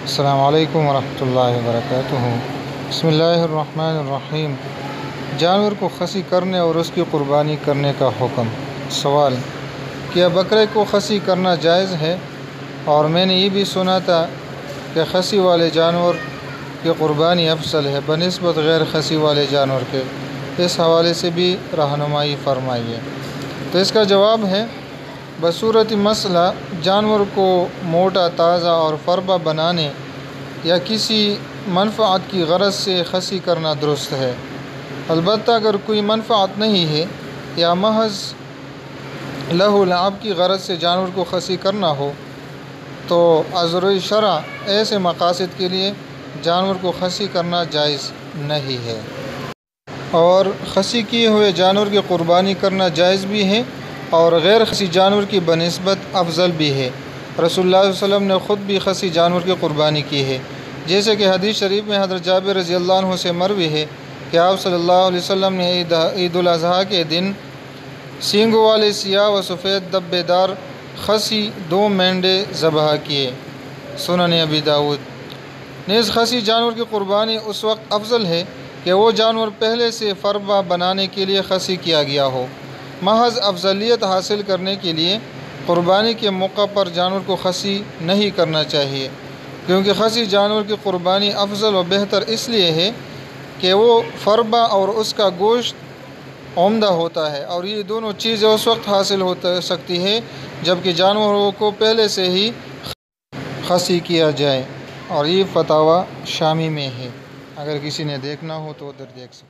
السلام علیکم ورحمۃ اللہ وبرکاتہ۔ بسم اللہ الرحمن الرحیم۔ جانور کو خصی کرنے اور اس کی قربانی کرنے کا حکم۔ سوال: کیا بکرے کو خصی کرنا جائز ہے؟ اور میں نے یہ بھی سنا تھا کہ خصی والے جانور کی قربانی افضل ہے بنسبت غیر خصی والے جانور کے۔ اس حوالے سے بھی رہنمائی فرمائیے۔ تو اس کا جواب ہے، بصورت مسئلہ جانور کو موٹا، تازہ اور فربہ بنانے یا کسی منفعت کی غرض سے خصی کرنا درست ہے۔ البتہ اگر کوئی منفعت نہیں ہے یا محض لہو و لعب کی غرض سے جانور کو خصی کرنا ہو تو عذر شرع ایسے مقاصد کے لیے جانور کو خصی کرنا جائز نہیں ہے۔ اور خصی کیے ہوئے جانور کی قربانی کرنا جائز بھی ہے اور غیر خصی جانور کی بنسبت افضل بھی ہے۔ رسول اللہ صلی اللہ علیہ وسلم نے خود بھی خصی جانور کی قربانی کی ہے، جیسے کہ حدیث شریف میں حضرت جابر رضی اللہ عنہ سے مروی ہے کہ آپ صلی اللہ علیہ وسلم نے عید الاضحیٰ کے دن سینگوں والے سیاہ و سفید دبے دار خصی 2 مینڈے ذبح کیے۔ سنن ابی داؤد۔ نیز خصی جانور کی قربانی اس وقت افضل ہے کہ وہ جانور پہلے سے فربہ بنانے کے لیے خصی کیا گیا ہو۔ محض افضلیت حاصل کرنے کے لیے قربانی کے موقع پر جانور کو خصی نہیں کرنا چاہیے، کیونکہ خصی جانور کی قربانی افضل و بہتر اس لیے ہے کہ وہ فربہ اور اس کا گوشت عمدہ ہوتا ہے، اور یہ دونوں چیزیں اس وقت حاصل ہو سکتی ہے جبکہ جانوروں کو پہلے سے ہی خصی کیا جائے۔ اور یہ فتاوی شامی میں ہے، اگر کسی نے دیکھنا ہو تو ادھر دیکھ سکتے۔